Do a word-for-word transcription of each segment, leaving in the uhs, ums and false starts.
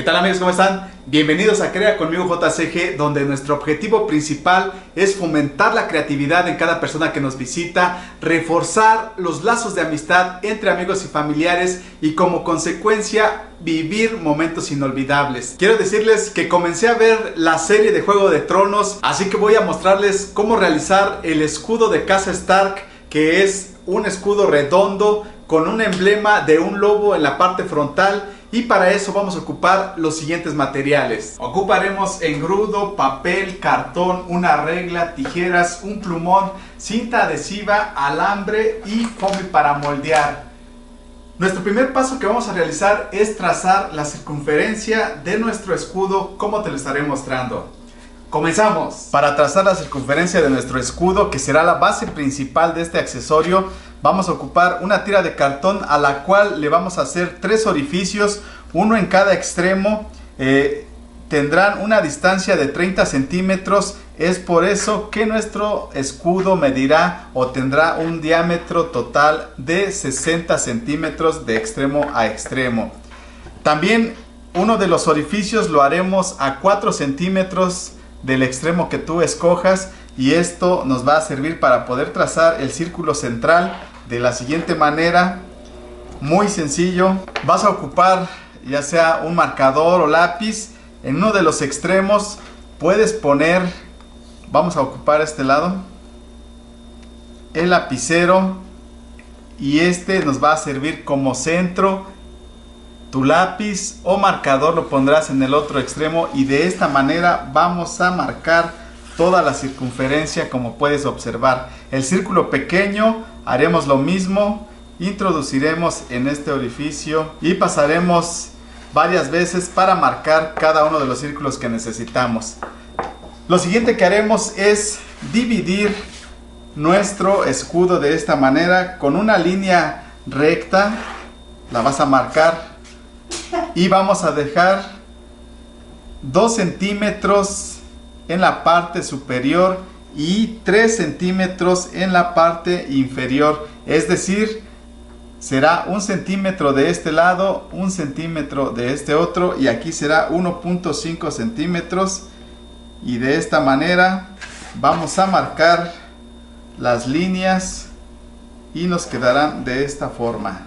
tal amigos? ¿Cómo están? Bienvenidos a Crea Conmigo J C G, donde nuestro objetivo principal es fomentar la creatividad en cada persona que nos visita, reforzar los lazos de amistad entre amigos y familiares y como consecuencia vivir momentos inolvidables. Quiero decirles que comencé a ver la serie de Juego de Tronos, así que voy a mostrarles cómo realizar el escudo de Casa Stark, que es un escudo redondo con un emblema de un lobo en la parte frontal. Y para eso vamos a ocupar los siguientes materiales. Ocuparemos engrudo, papel, cartón, una regla, tijeras, un plumón, cinta adhesiva, alambre y foamy para moldear. Nuestro primer paso que vamos a realizar es trazar la circunferencia de nuestro escudo, como te lo estaré mostrando. ¡Comenzamos! Para trazar la circunferencia de nuestro escudo, que será la base principal de este accesorio, vamos a ocupar una tira de cartón a la cual le vamos a hacer tres orificios, uno en cada extremo. Eh, tendrán una distancia de treinta centímetros. Es por eso que nuestro escudo medirá o tendrá un diámetro total de sesenta centímetros de extremo a extremo. También uno de los orificios lo haremos a cuatro centímetros del extremo que tú escojas, y esto nos va a servir para poder trazar el círculo central de la siguiente manera. Muy sencillo. Vas a ocupar ya sea un marcador o lápiz. En uno de los extremos puedes poner, vamos a ocupar este lado, el lapicero, y este nos va a servir como centro. Tu lápiz o marcador lo pondrás en el otro extremo, y de esta manera vamos a marcar toda la circunferencia, como puedes observar. El círculo pequeño haremos lo mismo, introduciremos en este orificio y pasaremos varias veces para marcar cada uno de los círculos que necesitamos. Lo siguiente que haremos es dividir nuestro escudo de esta manera con una línea recta. La vas a marcar y vamos a dejar dos centímetros en la parte superior y tres centímetros en la parte inferior. Es decir, será un centímetro de este lado, un centímetro de este otro, y aquí será uno punto cinco centímetros. Y de esta manera vamos a marcar las líneas y nos quedarán de esta forma.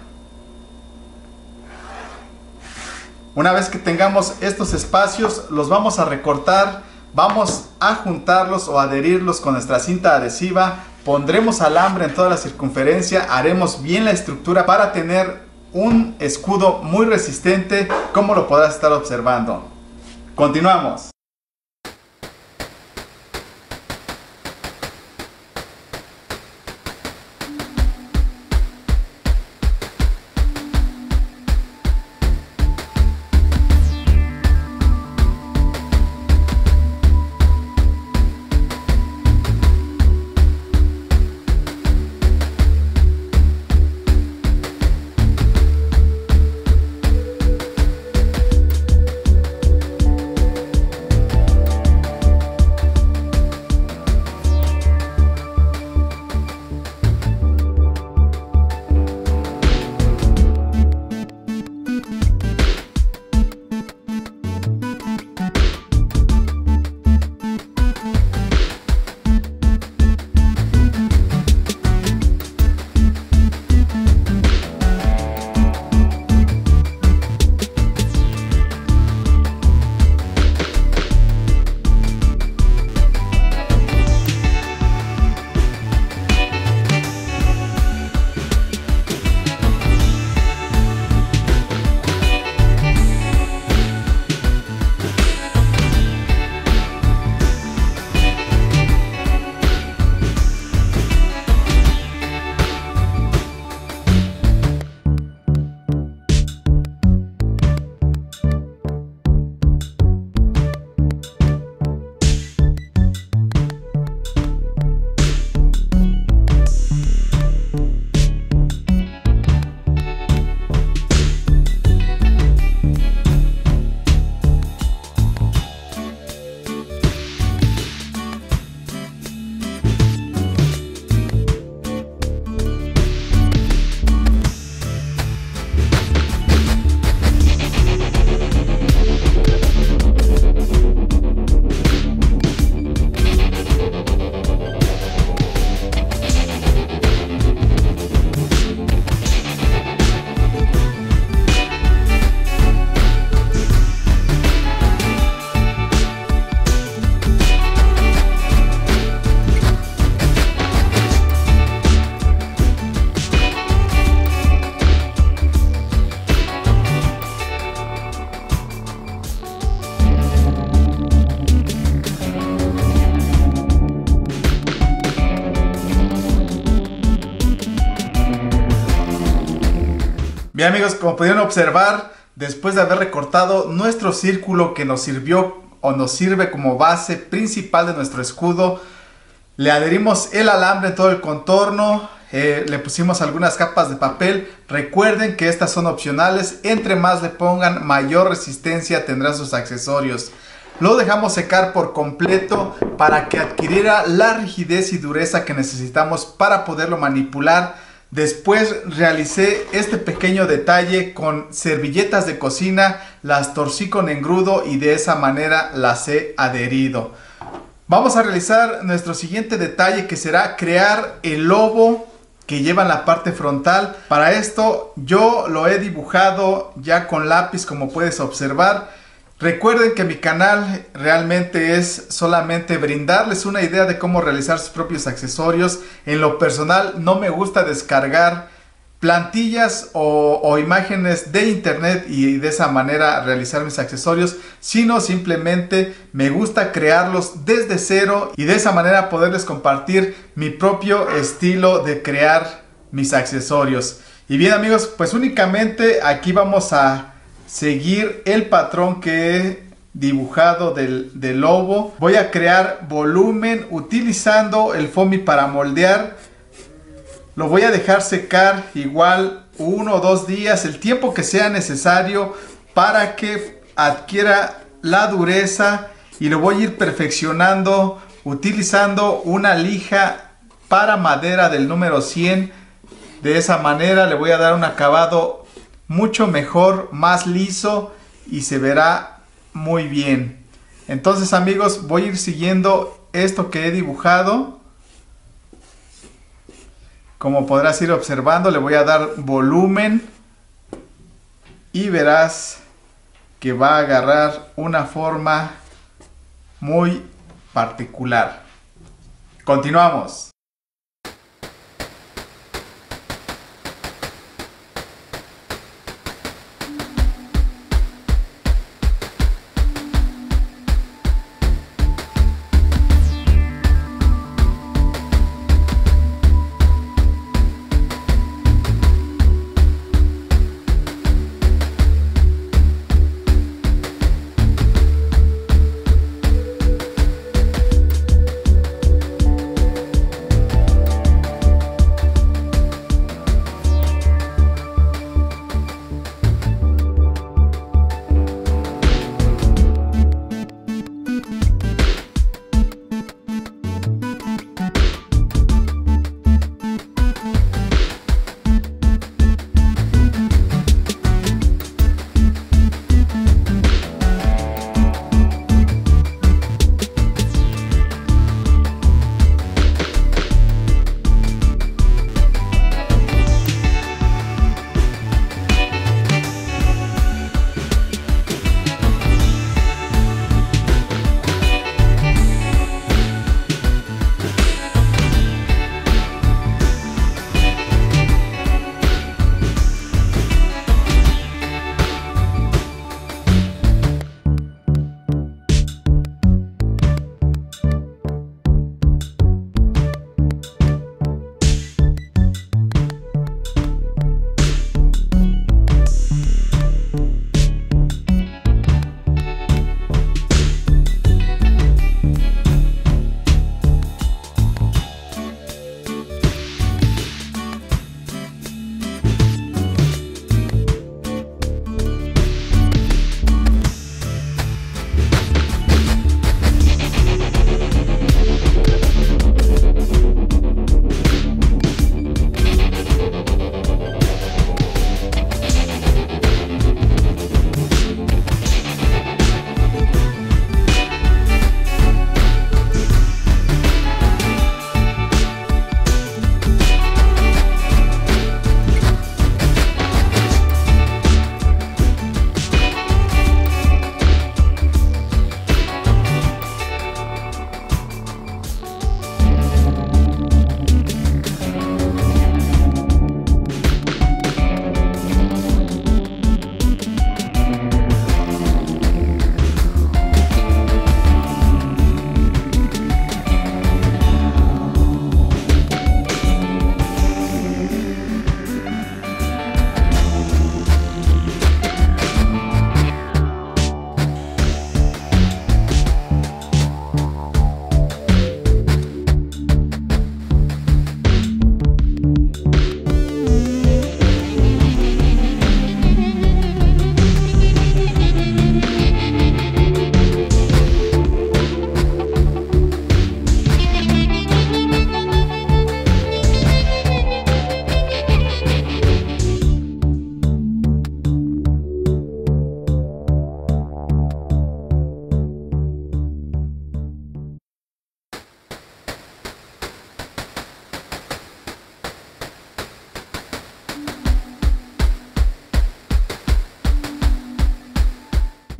Una vez que tengamos estos espacios, los vamos a recortar, vamos a juntarlos o adherirlos con nuestra cinta adhesiva, pondremos alambre en toda la circunferencia, haremos bien la estructura para tener un escudo muy resistente, como lo podrás estar observando. Continuamos. Bien amigos, como pudieron observar, después de haber recortado nuestro círculo que nos sirvió o nos sirve como base principal de nuestro escudo, le adherimos el alambre en todo el contorno, eh, le pusimos algunas capas de papel. Recuerden que estas son opcionales, entre más le pongan mayor resistencia tendrán sus accesorios. Lo dejamos secar por completo para que adquiriera la rigidez y dureza que necesitamos para poderlo manipular. Después realicé este pequeño detalle con servilletas de cocina, las torcí con engrudo y de esa manera las he adherido. Vamos a realizar nuestro siguiente detalle, que será crear el lobo que lleva en la parte frontal. Para esto yo lo he dibujado ya con lápiz, como puedes observar. Recuerden que mi canal realmente es solamente brindarles una idea de cómo realizar sus propios accesorios. En lo personal no me gusta descargar plantillas o, o imágenes de internet y de esa manera realizar mis accesorios, sino simplemente me gusta crearlos desde cero y de esa manera poderles compartir mi propio estilo de crear mis accesorios. Y bien amigos, pues únicamente aquí vamos a seguir el patrón que he dibujado del, del lobo. Voy a crear volumen utilizando el foamy para moldear. Lo voy a dejar secar igual uno o dos días, el tiempo que sea necesario para que adquiera la dureza, y lo voy a ir perfeccionando utilizando una lija para madera del número cien. De esa manera le voy a dar un acabado mucho mejor, más liso, y se verá muy bien. Entonces amigos, voy a ir siguiendo esto que he dibujado. Como podrás ir observando, le voy a dar volumen y verás que va a agarrar una forma muy particular. Continuamos.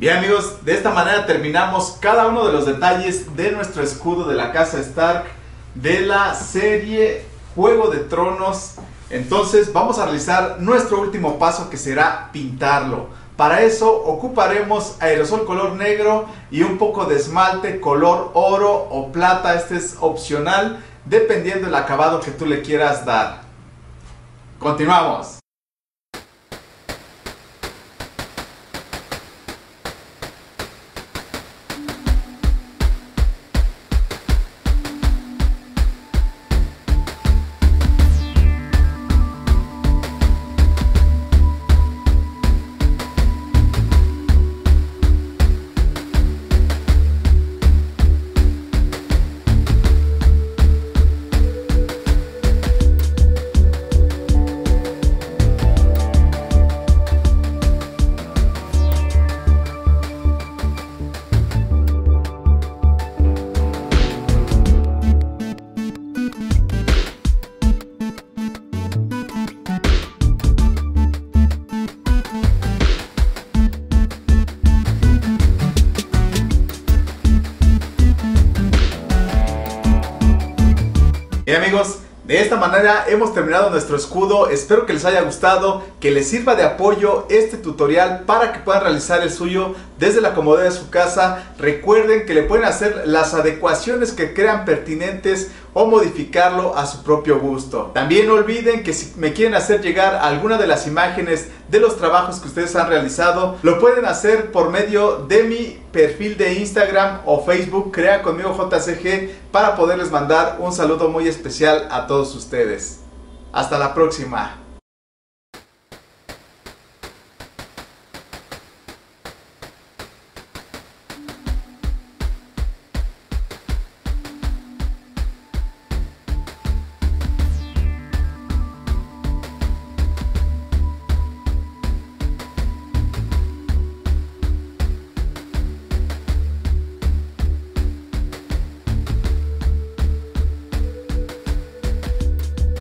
Bien amigos, de esta manera terminamos cada uno de los detalles de nuestro escudo de la casa Stark de la serie Juego de Tronos. Entonces vamos a realizar nuestro último paso, que será pintarlo. Para eso ocuparemos aerosol color negro y un poco de esmalte color oro o plata. Este es opcional dependiendo del acabado que tú le quieras dar. Continuamos. Bien amigos, de esta manera hemos terminado nuestro escudo. Espero que les haya gustado, que les sirva de apoyo este tutorial para que puedan realizar el suyo desde la comodidad de su casa. Recuerden que le pueden hacer las adecuaciones que crean pertinentes o modificarlo a su propio gusto. También no olviden que si me quieren hacer llegar alguna de las imágenes de los trabajos que ustedes han realizado, lo pueden hacer por medio de mi perfil de Instagram o Facebook, Crea Conmigo J C G, para poderles mandar un saludo muy especial a todos ustedes. Hasta la próxima.